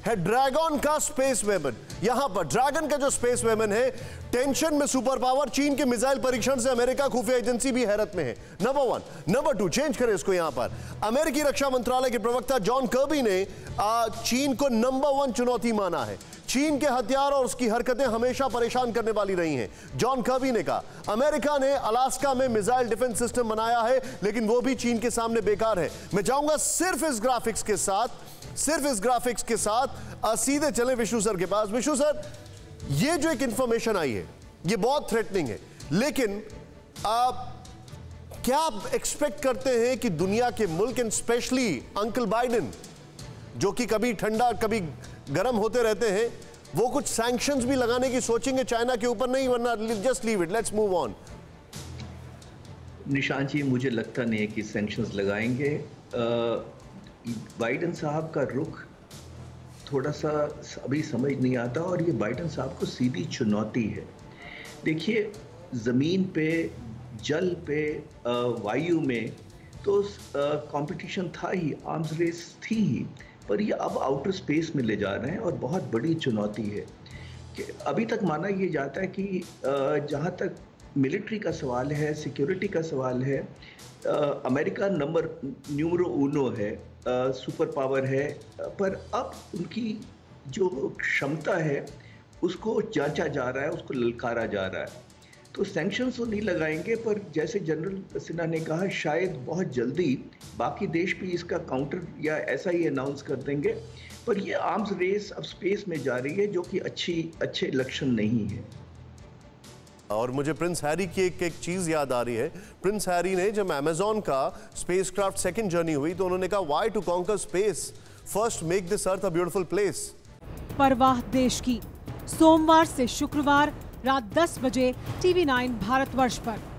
है ड्रैगन का space weapon. यहां पर ड्रैगन का जो स्पेस वेपन है, टेंशन में सुपर पावर, चीन के मिसाइल परीक्षण से अमेरिका खुफिया एजेंसी भी हैरत में है। नंबर 1। नंबर 2, चेंज करें इसको। यहां पर अमेरिकी रक्षा मंत्रालय के प्रवक्ता जॉन कर्बी ने चीन को नंबर 1 चुनौती माना है। चीन के हथियार और उसकी हरकतें हमेशा परेशान करने वाली रही हैं। जॉन कर्बी ने कहा, अमेरिका ने अलास्का में मिसाइल डिफेंस सिस्टम बनाया है, लेकिन वो भी चीन के सामने बेकार है। मैं चाहूंगा सिर्फ इस ग्राफिक्स के साथ सीधे चले विष्णु सर के पास। विष्णु सर, ये जो एक इंफॉर्मेशन आई है, ये बहुत थ्रेटनिंग है, लेकिन क्या आप एक्सपेक्ट करते हैं कि दुनिया के मुल्क, एंड स्पेशली अंकल बाइडेन, जो कि कभी ठंडा कभी गर्म होते रहते हैं, वो कुछ सैंक्शंस भी लगाने की सोचेंगे चाइना के ऊपर? नहीं, वरना just leave it, let's move on. Nishan ji, मुझे लगता नहीं है कि सैंक्शंस लगाएंगे। बाइडेन साहब का रुख थोड़ा सा अभी समझ नहीं आता, और ये बाइडेन साहब को सीधी चुनौती है। देखिए, ज़मीन पे, जल पे, वायु में तो कंपटीशन था ही, आर्म्स रेस थी ही, पर ये अब आउटर स्पेस में ले जा रहे हैं, और बहुत बड़ी चुनौती है। कि अभी तक माना ये जाता है कि जहाँ तक मिलिट्री का सवाल है, सिक्योरिटी का सवाल है, अमेरिका न्यूमरो उनो है, सुपर पावर है, पर अब उनकी जो क्षमता है उसको जांचा जा रहा है, उसको ललकारा जा रहा है। तो सैंक्शंस तो नहीं लगाएंगे, पर जैसे जनरल सिन्हा ने कहा, शायद बहुत जल्दी बाकी देश भी इसका काउंटर या ऐसा ही अनाउंस कर देंगे। पर ये आर्म्स रेस अब स्पेस में जा रही है, जो कि अच्छे लक्षण नहीं है। और मुझे प्रिंस हैरी की एक चीज याद आ रही है। प्रिंस हैरी ने जब अमेज़न का स्पेसक्राफ्ट सेकंड जर्नी हुई, तो उन्होंने कहा, why to conquer space, first make this earth a beautiful place. परवाह देश की, सोमवार से शुक्रवार रात 10 बजे TV9 भारतवर्ष पर।